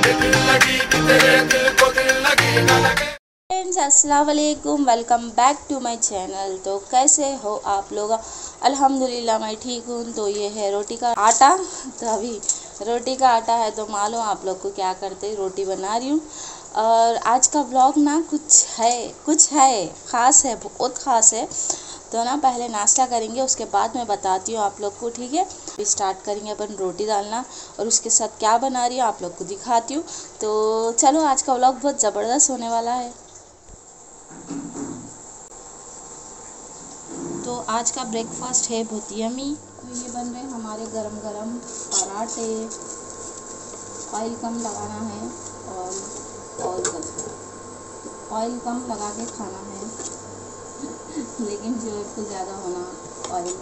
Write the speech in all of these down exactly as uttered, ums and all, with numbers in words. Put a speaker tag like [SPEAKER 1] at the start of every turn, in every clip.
[SPEAKER 1] Friends अस्सलाम वालेकुम, welcome back to my channel. तो कैसे हो आप लोग? अल्हम्दुलिल्लाह मैं ठीक हूँ। तो ये है रोटी का आटा। तो अभी रोटी का आटा है तो मालूम आप लोग को क्या करते, रोटी बना रही हूँ। और आज का व्लॉग ना कुछ है कुछ है ख़ास है, बहुत ख़ास है। तो ना पहले नाश्ता करेंगे, उसके बाद मैं बताती हूँ आप लोग को, ठीक है। अभी स्टार्ट करेंगे अपन रोटी डालना, और उसके साथ क्या बना रही हूँ आप लोग को दिखाती हूँ। तो चलो, आज का व्लॉग बहुत ज़बरदस्त होने वाला है। तो आज का ब्रेकफास्ट है बहुत यमी। तो ये बन रहे हैं हमारे गरम गरम पराठे। ऑयल कम लगाना है, और ऑयल ऑयल कम लगा के खाना है लेकिन ज़रूरत को ज़्यादा होना ऑयल।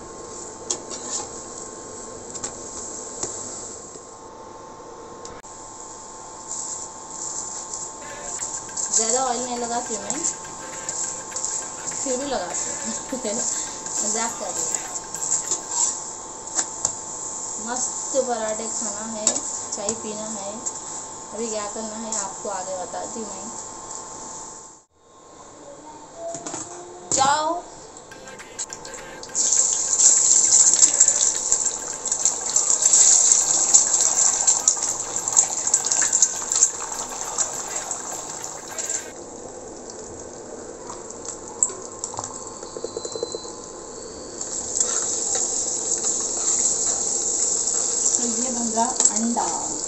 [SPEAKER 1] ज़्यादा ऑयल नहीं लगाती हूँ मैं, फिर भी लगाती हूँ मजाक कर रही हूँ। मस्त पराठे खाना है, चाय पीना है। अभी क्या करना है आपको आगे बताती हूँ मैं। जाओ। तो ये बन रहा अंडा।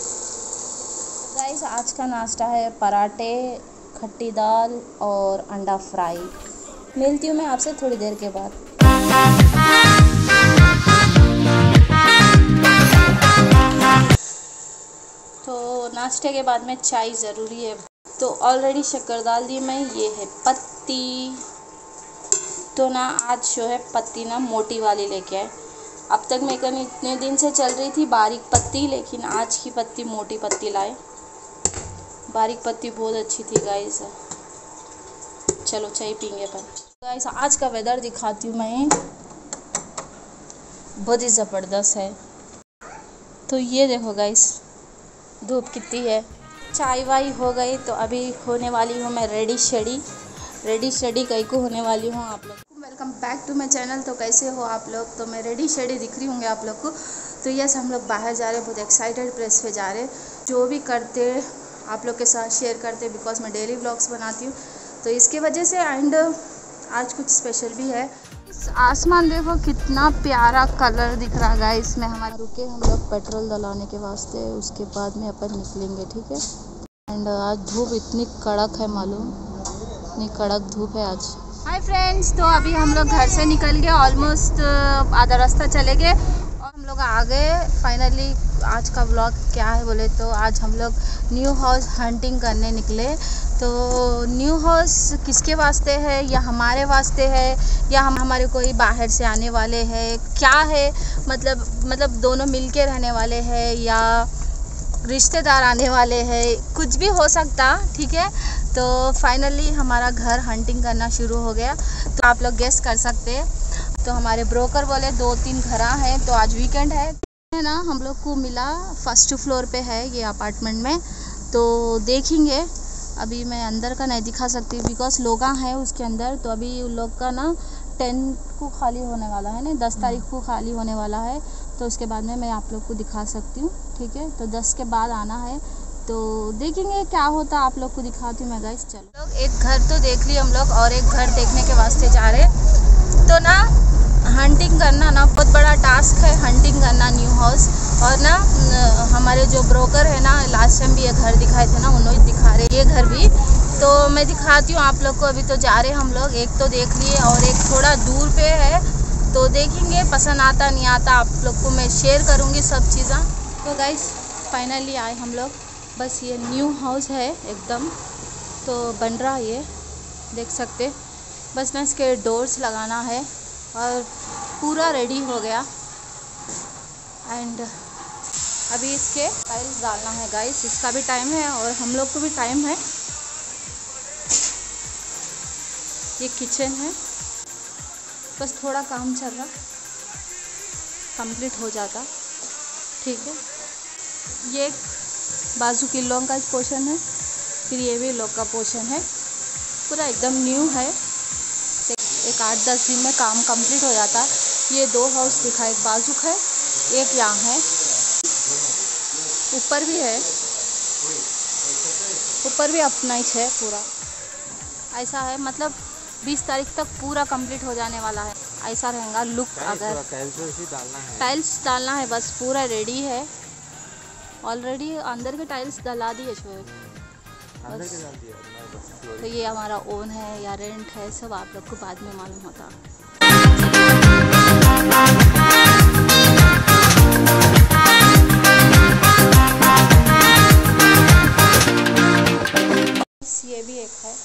[SPEAKER 1] गाइस आज का नाश्ता है पराठे, खट्टी दाल और अंडा फ्राई। मिलती हूँ मैं आपसे थोड़ी देर के बाद। तो नाश्ते के बाद में चाय ज़रूरी है। तो ऑलरेडी शक्कर डाल दी मैं। ये है पत्ती। तो ना आज जो है पत्ती ना मोटी वाली लेके आए। अब तक मैं कहीं इतने दिन से चल रही थी बारीक पत्ती, लेकिन आज की पत्ती मोटी पत्ती लाए। बारीक पत्ती बहुत अच्छी थी गाइस। चलो चाय पीएंगे पर। गाइस आज का वेदर दिखाती हूँ मैं, बहुत ही ज़बरदस्त है। तो ये देखो गाइस, धूप कितनी है। चाय वाई हो गई, तो अभी होने वाली हूँ मैं रेडी शेडी। रेडी शेडी कहीं को होने वाली हूँ आप लोग। Welcome back to my channel. तो कैसे हो आप लोग? तो मैं रेडी शेडी दिख रही होंगे आप लोग को। तो यस, हम लोग बाहर जा रहे हैं, बहुत एक्साइटेड प्लेस पे जा रहे हैं। जो भी करते आप लोग के साथ शेयर करते, बिकॉज मैं डेली व्लॉग्स बनाती हूँ तो इसके वजह से। एंड आज कुछ स्पेशल भी है। इस आसमान देखो कितना प्यारा कलर दिख रहा है इसमें। हमारे रुके हम लोग पेट्रोल डलाने के वास्ते, उसके बाद में अपन निकलेंगे, ठीक है। एंड आज धूप इतनी कड़क है, मालूम इतनी कड़क धूप है आज। हाय फ्रेंड्स, तो अभी हम लोग घर से निकल गए, ऑलमोस्ट आधा रास्ता चले गए और हम लोग आ गए फाइनली। आज का व्लॉग क्या है बोले तो, आज हम लोग न्यू हाउस हंटिंग करने निकले। तो न्यू हाउस किसके वास्ते है, या हमारे वास्ते है, या हम हमारे कोई बाहर से आने वाले हैं, क्या है मतलब मतलब दोनों मिलके रहने वाले हैं, या रिश्तेदार आने वाले हैं, कुछ भी हो सकता, ठीक है। तो फाइनली हमारा घर हंटिंग करना शुरू हो गया। तो आप लोग गेस कर सकते हैं। तो हमारे ब्रोकर बोले दो तीन घर हैं, तो आज वीकेंड है है ना। हम लोग को मिला फर्स्ट फ्लोर पे है ये अपार्टमेंट में। तो देखेंगे, अभी मैं अंदर का नहीं दिखा सकती बिकॉज लोग हैं उसके अंदर। तो अभी उन लोग का ना टेन को खाली होने वाला है ना, दस तारीख को खाली होने वाला है। तो उसके बाद में मैं आप लोग को दिखा सकती हूँ, ठीक है। तो दस के बाद आना है, तो देखेंगे क्या होता, आप लोग को दिखाती हूँ मैं गाइस। चलो, लोग एक घर तो देख लिए हम लोग, और एक घर देखने के वास्ते जा रहे। तो ना हंटिंग करना ना बहुत बड़ा टास्क है, हंटिंग करना न्यू हाउस। और ना हमारे जो ब्रोकर है ना, लास्ट टाइम भी ये घर दिखाए थे ना, उन्होंने दिखा रहे ये घर भी। तो मैं दिखाती हूँ आप लोग को। अभी तो जा रहे हम लोग, एक तो देख लिए और एक थोड़ा दूर पे है। तो देखेंगे, पसंद आता नहीं आता आप लोग को मैं शेयर करूँगी सब चीज़ें। तो गाइस फाइनली आए हम लोग। बस ये न्यू हाउस है एकदम, तो बन रहा है, ये देख सकते। बस ना इसके डोर्स लगाना है और पूरा रेडी हो गया। एंड अभी इसके टाइल्स डालना है गाइस, इसका भी टाइम है और हम लोग को भी टाइम है। ये किचन है, बस थोड़ा काम चल रहा, कंप्लीट हो जाता, ठीक है। ये बाजू की लॉन्ग का पोर्शन है, फिर ये भी लॉन्ग का पोर्शन है, पूरा एकदम न्यू है। एक आठ दस दिन में काम कंप्लीट हो जाता। ये दो हाउस दिखा, एक बाजू है, एक यहाँ है, ऊपर भी है, ऊपर भी अपना ही है पूरा। ऐसा है, मतलब बीस तारीख तक पूरा कंप्लीट हो जाने वाला है। ऐसा रहेगा लुक। अगर टाइल्स डालना है बस, पूरा रेडी है ऑलरेडी। अंदर के टाइल्स डला दिए शोएब बस। तो ये हमारा ओन है या रेंट है, सब आप लोग को बाद में मालूम होता। ये भी एक है,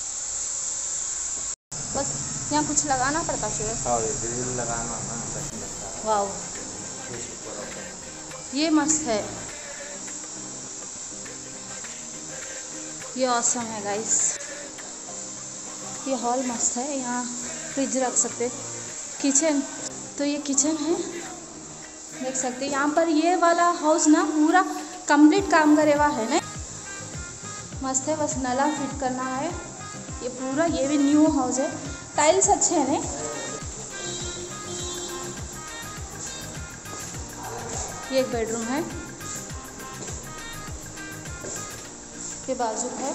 [SPEAKER 1] बस यहाँ कुछ लगाना पड़ता शोएब। हाँ, ग्रिल लगाना ना। वाओ, ये मस्त है, ये ऑसम है गाइस। ये हॉल मस्त है, यहाँ फ्रिज रख सकते। किचन, तो ये किचन है, देख सकते। यहाँ पर ये वाला हाउस ना पूरा कंप्लीट काम करे हुआ है ना, मस्त है। बस नला फिट करना है। ये पूरा, ये भी न्यू हाउस है। टाइल्स अच्छे हैं ना। ये एक बेडरूम है, ये बाजू है,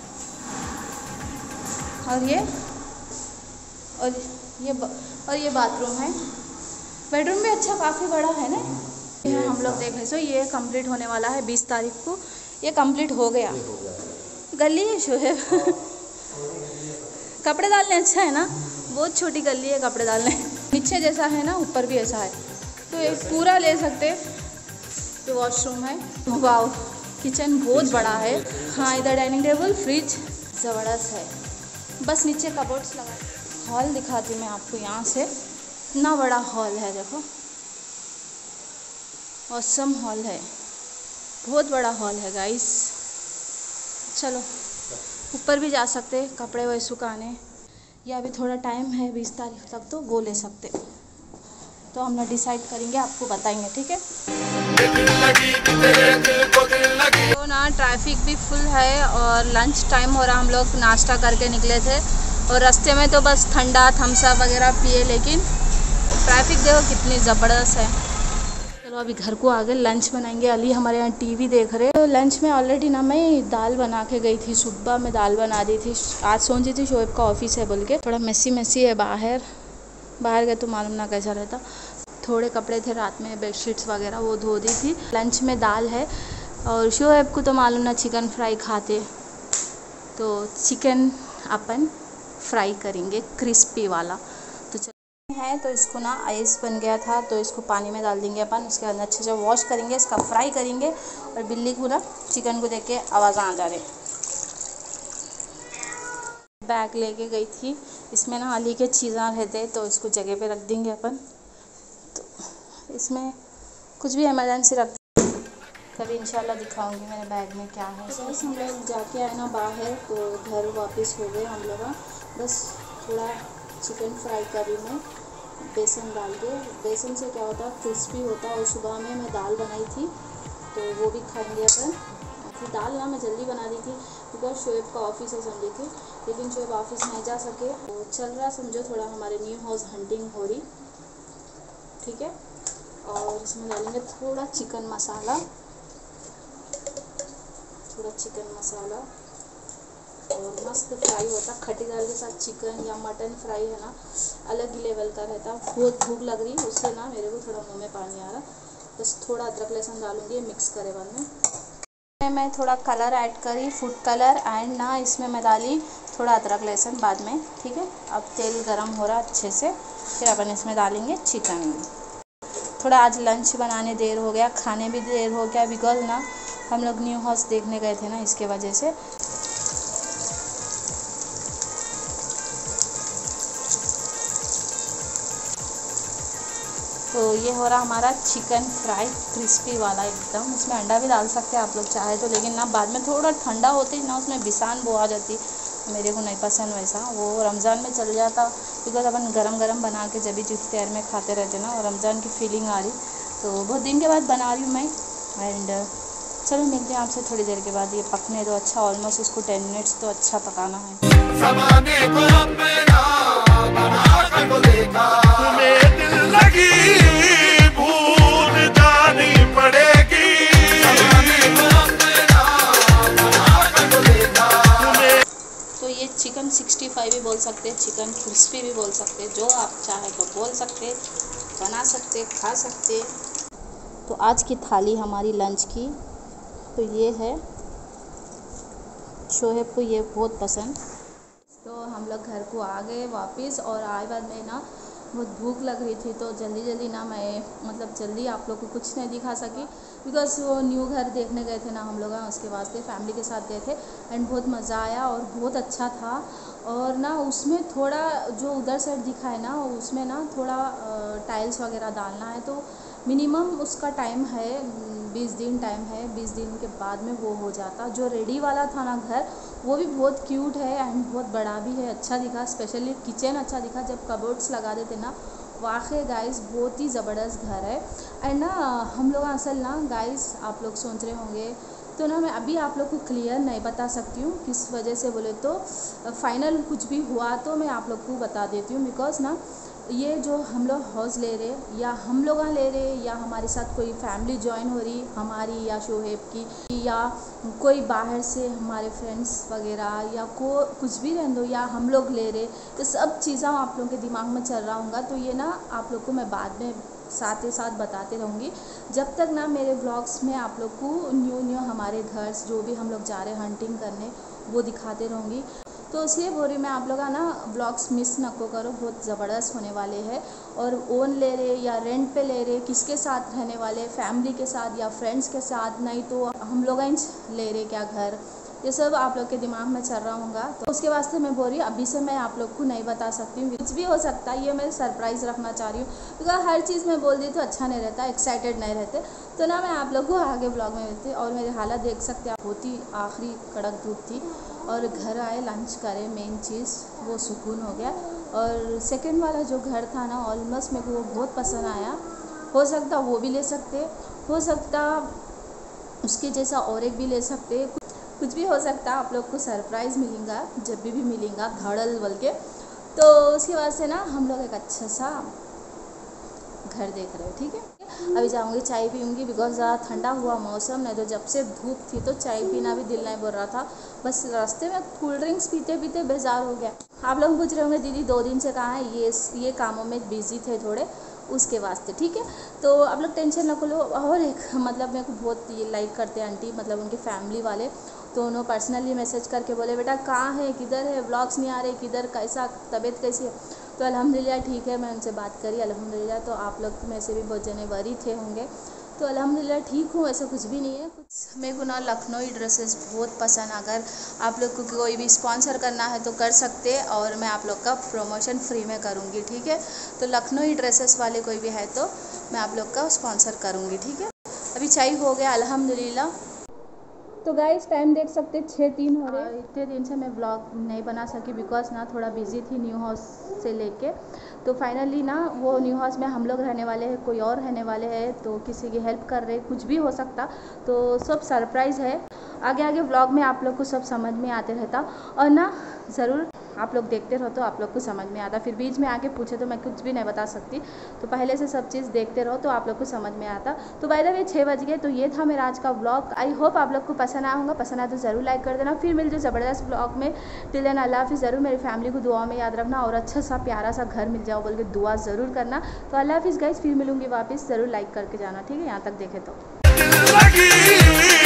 [SPEAKER 1] और ये और ये और ये बाथरूम है। बेडरूम भी अच्छा काफ़ी बड़ा है ना। ये हम लोग देख रहे, सो ये कंप्लीट होने वाला है बीस तारीख को। ये कंप्लीट हो गया। गली है शोएब। कपड़े डालने अच्छा है ना, बहुत छोटी गली है कपड़े डालने। नीचे जैसा है ना, ऊपर भी ऐसा है, तो ये पूरा ले सकते। ये वॉशरूम है। वाओ, किचन बहुत बड़ा है। हाँ, इधर डाइनिंग टेबल, फ्रिज ज़बरदस्त है। बस नीचे कबोर्ड्स लगा। हॉल दिखाती मैं आपको यहाँ से। इतना बड़ा हॉल है, देखो, ऑसम हॉल है, बहुत बड़ा हॉल है गाइस। चलो ऊपर भी जा सकते, कपड़े वही सुखाने, या अभी थोड़ा टाइम है बीस तारीख तक, तो वो ले सकते। तो हम लोग डिसाइड करेंगे, आपको बताएंगे, ठीक है। तो ना ट्रैफिक भी फुल है और लंच टाइम हो रहा। हम लोग नाश्ता करके निकले थे और रास्ते में तो बस ठंडा थम्स अप वगैरह पिए, लेकिन ट्रैफिक देखो कितनी ज़बरदस्त है। चलो अभी घर को आ गए, लंच बनाएंगे। अली हमारे यहाँ टीवी देख रहे। तो लंच में ऑलरेडी ना मैं दाल बना के गई थी, सुबह में दाल बना दी थी। आज सोची थी शोएब का ऑफिस है बोल के, थोड़ा मेसी मेसी है बाहर बाहर गए तो मालूम ना कैसा रहता। थोड़े कपड़े थे रात में, बेडशीट्स वगैरह, वो धो दी थी। लंच में दाल है और शोएब को तो मालूम ना चिकन फ्राई खाते, तो चिकन अपन फ्राई करेंगे क्रिस्पी वाला। तो है, तो इसको ना आइस बन गया था, तो इसको पानी में डाल देंगे अपन। उसके अंदर अच्छे से वॉश करेंगे, इसका फ्राई करेंगे। और बिल्ली को ना चिकन को देख के आवाज़ आ जा रहे। बैग लेके गई थी, इसमें ना अली के चीज़ें रहते, तो इसको जगह पे रख देंगे अपन। तो इसमें कुछ भी इमरजेंसी रख, कभी इंशाल्लाह दिखाऊंगी मेरे बैग में क्या है। बस हम लोग जाके आए ना बाहर, तो घर वापस हो गए हम लोग। बस थोड़ा चिकन फ्राई कर रही मैं, बेसन डाल के। बेसन से क्या होता है, क्रिस्पी होता है। और सुबह में मैं दाल बनाई थी, तो वो भी खाएंगे अपन। फिर दाल ना मैं जल्दी बना दी थी, बिकॉज शोएब का ऑफिस है समझी थी, लेकिन शोएब ऑफिस नहीं जा सके। तो चल रहा समझो, थोड़ा हमारे न्यू हाउस हंटिंग हो रही, ठीक है। और इसमें डालेंगे थोड़ा चिकन मसाला, थोड़ा चिकन मसाला, और मस्त फ्राई होता। खट्टी दाल के साथ चिकन या मटन फ्राई है ना, अलग ही लेवल का रहता। बहुत भूख लग रही, उससे ना मेरे को थोड़ा मुंह में पानी आ रहा। बस थोड़ा अदरक लहसुन डालूंगी, मिक्स करे बाद में मैं थोड़ा कलर ऐड करी, फूड कलर, एंड ना इसमें मैं डाली थोड़ा अदरक लहसुन बाद में, ठीक है। अब तेल गरम हो रहा अच्छे से, फिर अपन इसमें डालेंगे चिकन। थोड़ा आज लंच बनाने देर हो गया, खाने भी देर हो गया, बिकॉज ना हम लोग न्यू हाउस देखने गए थे ना, इसके वजह से। तो ये हो रहा हमारा चिकन फ्राई क्रिस्पी वाला एकदम। इसमें अंडा भी डाल सकते हैं आप लोग चाहे तो, लेकिन ना बाद में थोड़ा ठंडा होते ही ना उसमें बिसान वो आ जाती, मेरे को नहीं पसंद वैसा। वो रमज़ान में चल जाता, बिकॉज अपन गरम गरम बना के जब भी इफ्तार में खाते रहते ना, और रमज़ान की फीलिंग आ रही। तो बहुत दिन के बाद बना रही हूँ मैं, एंड चलो मिलते हैं आपसे थोड़ी देर के बाद। ये पकने दो अच्छा, ऑलमोस्ट इसको टेन मिनट्स तो अच्छा पकाना है। तो ये चिकन सिक्सटी फाइव भी बोल सकते हैं, चिकन क्रिस्पी भी बोल सकते हैं, जो आप चाहे तो बोल सकते, बना सकते, खा सकते। तो आज की थाली हमारी लंच की तो ये है, शोहेब को ये बहुत पसंद। तो हम लोग घर को आ गए वापस, और आए बाद में ना बहुत भूख लग रही थी, तो जल्दी जल्दी ना मैं मतलब जल्दी आप लोग को कुछ नहीं दिखा सकी, बिकॉज़ वो न्यू घर देखने गए थे ना हम लोग, उसके वास्ते फैमिली के साथ गए थे। एंड बहुत मज़ा आया और बहुत अच्छा था। और ना उसमें थोड़ा जो उधर साइड दिखा है ना, उसमें ना थोड़ा टाइल्स वगैरह डालना है, तो मिनिमम उसका टाइम है बीस दिन टाइम है, बीस दिन के बाद में वो हो जाता। जो रेडी वाला था ना घर, वो भी बहुत क्यूट है एंड बहुत बड़ा भी है, अच्छा दिखा। स्पेशली किचन अच्छा दिखा, जब कबर्ड्स लगा देते ना, वाकई गाइस बहुत ही ज़बरदस्त घर है। एंड ना हम लोग असल ना गाइस, आप लोग सोच रहे होंगे तो ना मैं अभी आप लोग को क्लियर नहीं बता सकती हूँ, किस वजह से बोले तो फाइनल कुछ भी हुआ तो मैं आप लोग को बता देती हूँ। बिकॉज़ ना ये जो हम लोग हाउस ले रहे, या हम लोग ले रहे, या हमारे साथ कोई फैमिली ज्वाइन हो रही हमारी या शोहेब की, या कोई बाहर से हमारे फ्रेंड्स वगैरह, या को कुछ भी रहने दो, या हम लोग ले रहे, तो सब चीज़ें आप लोगों के दिमाग में चल रहा होगा। तो ये ना आप लोग को मैं बाद में साथ ही साथ बताते रहूँगी, जब तक ना मेरे व्लॉग्स में आप लोग को न्यू न्यू हमारे घर जो भी हम लोग जा रहे हैं हंटिंग करने, वो दिखाते रहूँगी। तो इसलिए बोल रही मैं आप लोग ना व्लॉग्स मिस न को करो, बहुत ज़बरदस्त होने वाले हैं। और ओन ले रहे या रेंट पे ले रहे, किसके साथ रहने वाले, फैमिली के साथ या फ्रेंड्स के साथ, नहीं तो हम लोग ले रहे क्या घर, ये सब आप लोग के दिमाग में चल रहा होगा। तो उसके वास्ते मैं बोल रही हूँ अभी से मैं आप लोग को नहीं बता सकती हूँ, कुछ भी हो सकता है, ये मैं सरप्राइज़ रखना चाह रही हूँ, क्योंकि हर चीज़ में बोल दी तो अच्छा नहीं रहता, एक्साइटेड नहीं रहते। तो ना मैं आप लोग को आगे ब्लॉग में मिलती। और मेरी हालत देख सकते आप, होती आखिरी कड़क धूप थी, और घर आए लंच करे, मेन चीज़ वो सुकून हो गया। और सेकंड वाला जो घर था ना, ऑलमोस्ट मेरे को वो बहुत पसंद आया। हो सकता वो भी ले सकते, हो सकता उसके जैसा और एक भी ले सकते, कुछ भी हो सकता। आप लोग को सरप्राइज़ मिलेगा जब भी भी मिलेगा, धड़ल बोल के। तो उसके बाद से ना हम लोग एक अच्छा सा घर देख रहे हैं, ठीक है। अभी जाऊंगी चाय पीऊँगी, बिकॉज ज़्यादा ठंडा हुआ मौसम, नहीं तो जब से धूप थी तो चाय पीना भी दिल नहीं बोल रहा था। बस रास्ते में कोल्ड ड्रिंक्स पीते पीते बेजार हो गया। आप लोग पूछ रहे होंगे दीदी दो दिन से कहाँ है, ये ये कामों में बिजी थे थोड़े, उसके वास्ते, ठीक है। तो आप लोग टेंशन ना लो। और एक मतलब मेरे को बहुत ये लाइक करते हैं आंटी, मतलब उनकी फैमिली वाले, तो उन्होंने पर्सनली मैसेज करके बोले बेटा कहाँ है, किधर है, व्लॉग्स नहीं आ रहे, किधर, कैसा, तबीयत कैसी है। तो अल्हम्दुलिल्लाह ठीक है, मैं उनसे बात करी अल्हम्दुलिल्लाह। तो आप लोग में से भी बहुत जने वरी थे होंगे, तो अल्हम्दुलिल्लाह ठीक हूँ, ऐसा कुछ भी नहीं है। कुछ मेरे को ना लखनऊ ड्रेसेस बहुत पसंद, अगर आप लोग को कोई भी स्पॉन्सर करना है तो कर सकते, और मैं आप लोग का प्रमोशन फ्री में करूँगी, ठीक है। तो लखनऊ ड्रेसेस वाले कोई भी है तो मैं आप लोग का स्पॉन्सर करूँगी, ठीक है। अभी चाय हो गया अल्हम्दुलिल्लाह। तो गाइस टाइम देख सकते छः तीन हो रहे हैं। इतने दिन से मैं ब्लॉग नहीं बना सकी, बिकॉज ना थोड़ा बिजी थी न्यू हाउस से लेके। तो फाइनली ना वो न्यू हाउस में हम लोग रहने वाले हैं, कोई और रहने वाले हैं, तो किसी की हेल्प कर रहे, कुछ भी हो सकता। तो सब सरप्राइज़ है, आगे आगे ब्लॉग में आप लोग को सब समझ में आते रहता। और ना ज़रूर आप लोग देखते रहो तो आप लोग को समझ में आता, फिर बीच में आके पूछे तो मैं कुछ भी नहीं बता सकती। तो पहले से सब चीज़ देखते रहो तो आप लोग को समझ में आता। तो बाय द वे छः बज गए, तो ये था मेरा आज का ब्लॉग। आई होप आप लोग को पसंद आया होगा, पसंद आया तो ज़रूर लाइक कर देना। फिर मिल जो ज़बरदस्त ब्लॉग में, टिल देन अल्लाह हाफिज़। ज़रूर मेरी फैमिली को दुआ में याद रखना, और अच्छा सा प्यारा सा घर मिल जाओ बोल के दुआ ज़रूर करना। तो अल्लाह हाफिज़ गाइस, फिर मिलूँगी वापस, ज़रूर लाइक करके जाना, ठीक है, यहाँ तक देखे तो।